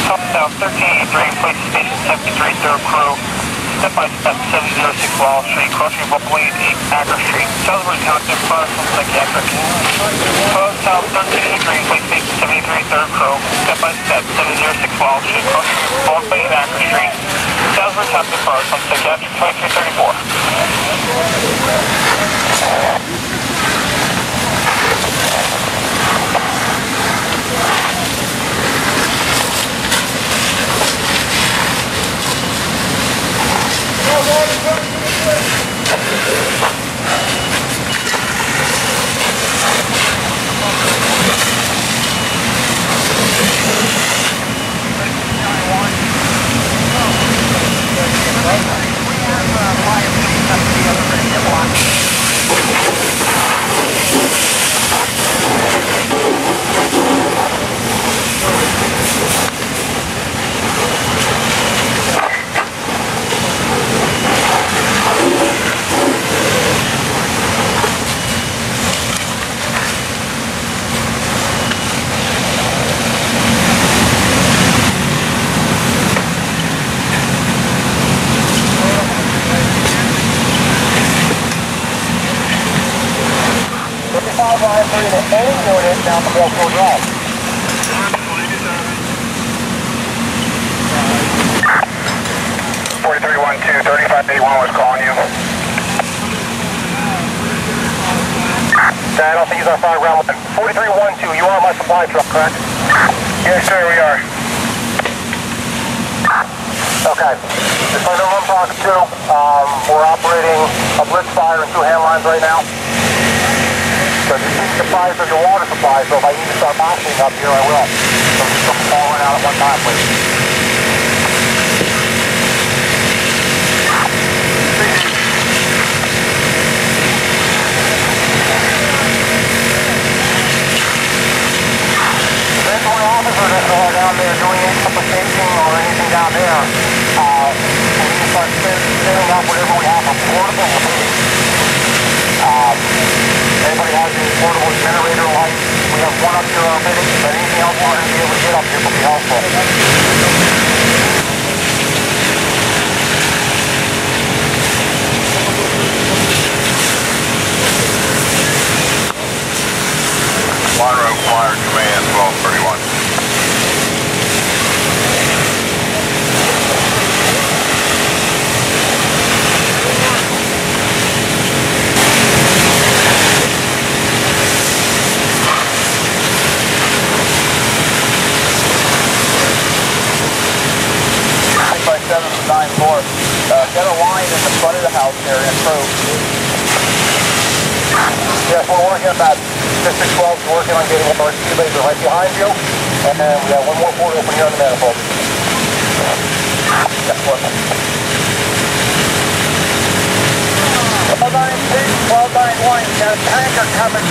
South 1383, place station 73, third crew. Step by step 706 Wall Street, crossing Buckley 8 Acker Street. Southward contact fire from psychiatric. South 1383, place station 73, third crew. Step by step 706 Wall Street, crossing Buckley 8 Acker Street. Southward contact fire from psychiatric 2334. Any unit down the Beltzville Drive. 4312, 3581 was calling you. I don't think he's on fire ground 1. 4312, you are my supply truck, correct? Yes, sir, we are. Okay. Just so I know who I'm talking to, we're operating a Blitz Fire and 2 hand lines right now. So if you need supplies for your water supply, so if I need to start mounting up here, I will. So just don't fall right out at one time, please. There's one officer that's down there doing any application or anything down there. We need to start setting up whatever we have for portable. Anybody has any portable generator lights? We have one up here already, but anything else we're going to be able to get up here will be helpful. Monroe Fire Command 1231. Get a line in the front of the house here and improve. Yes, we're working on that. District 12 is working on getting one of our ski lasers right behind you. And then we have one more port open here on the manifold. That's what. 1292, 1291, you got a tanker coming.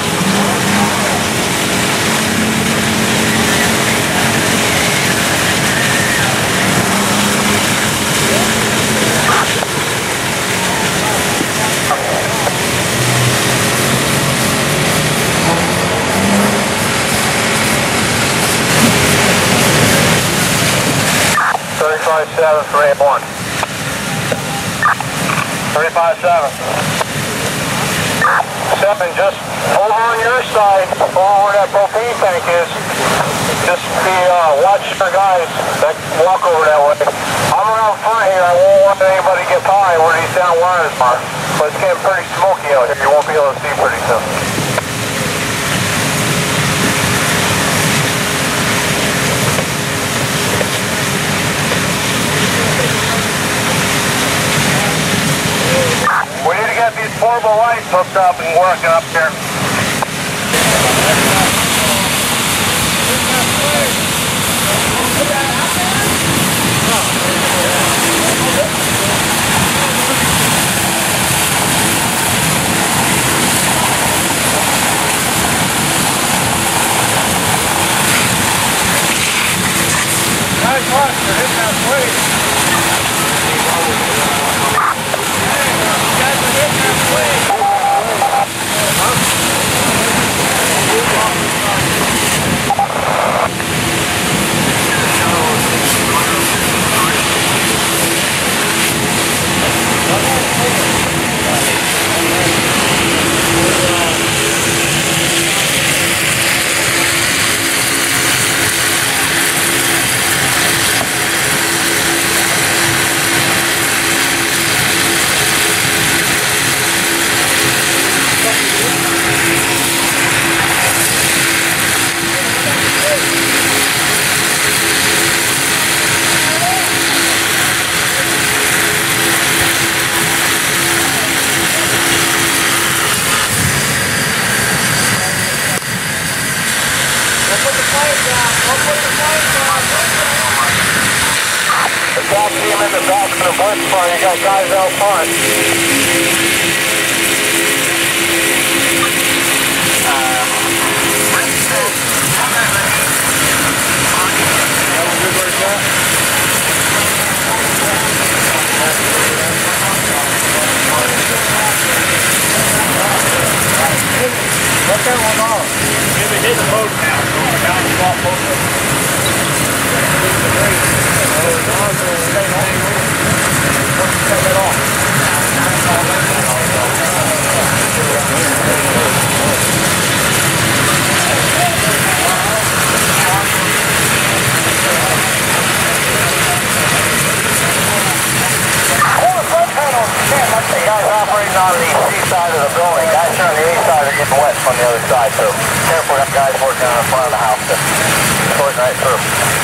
Seven for 8-1. 35-7. 7, just over on your side, over where that propane tank is. Just be watch your guys that walk over that way. I'm around front here. I won't want anybody to get by where these down wires are. But it's getting pretty smoky out here. You won't be able to see pretty soon. We need to get these portable lights hooked up and working up here. Nice one, you're hitting that plate. see him in the back of the Blitz Fire. You got guys out front. Let that one off. If it hit the boat now, so we're down to off both of them. Cut it off. 'Cause on the C side of the building. Guys here on the A side are getting wet from the other side, so careful, we have guys working on the front of the house to sort right through.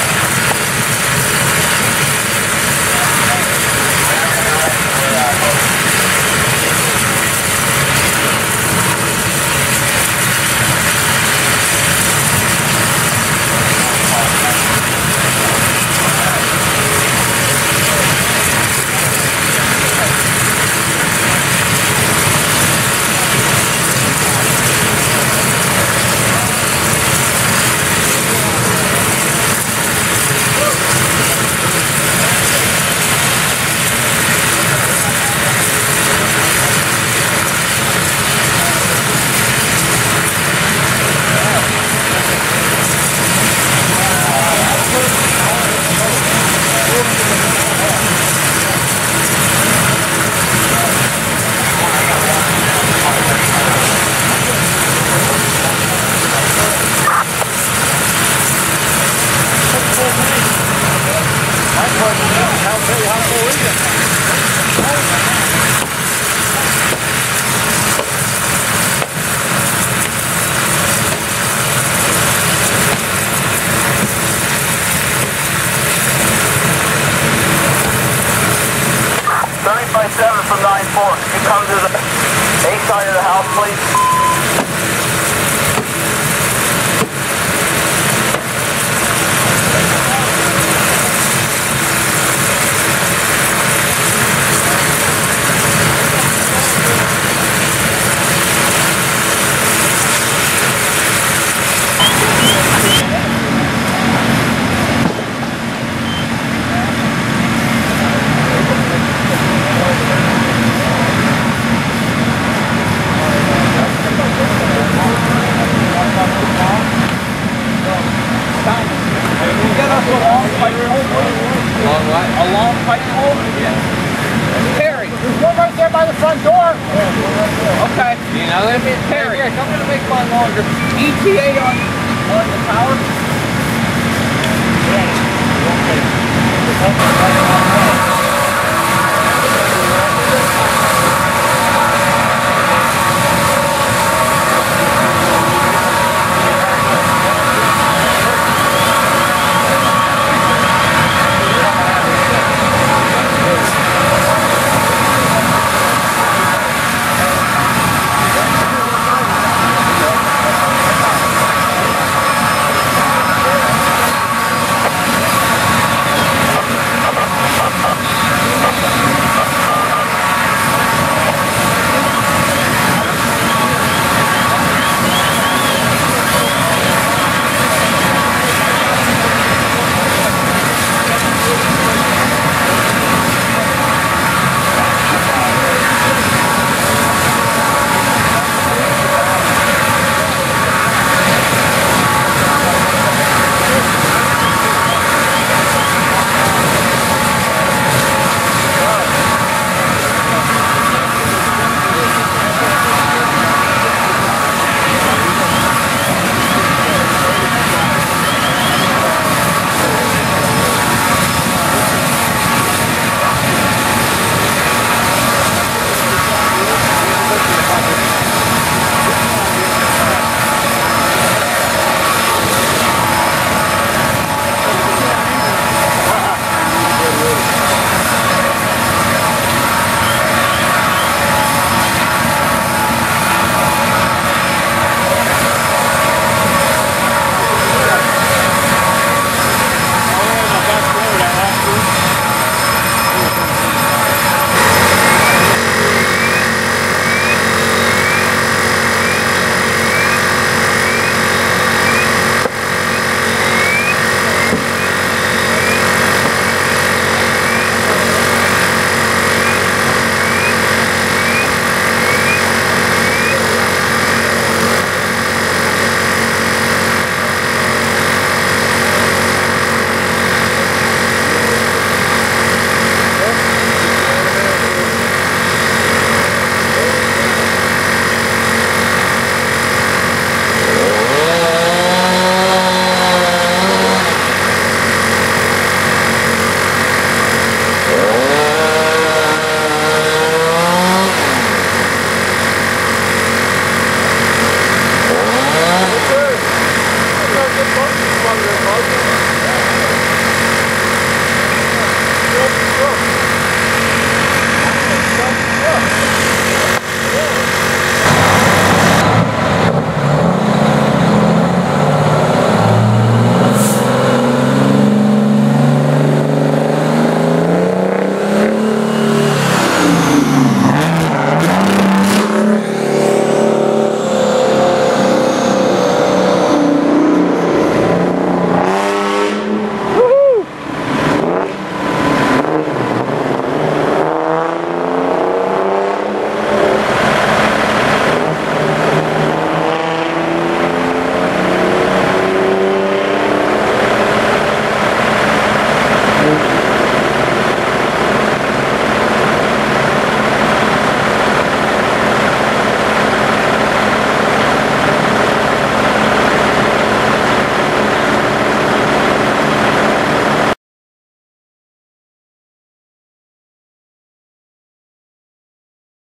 7 from 9-4. You come to the A side of the house, please. A long pipe hole? Yeah. Terry. There's one right there by the front door. Okay. You know that? Terry, I'm going to make mine longer. ETA on the power? Yeah.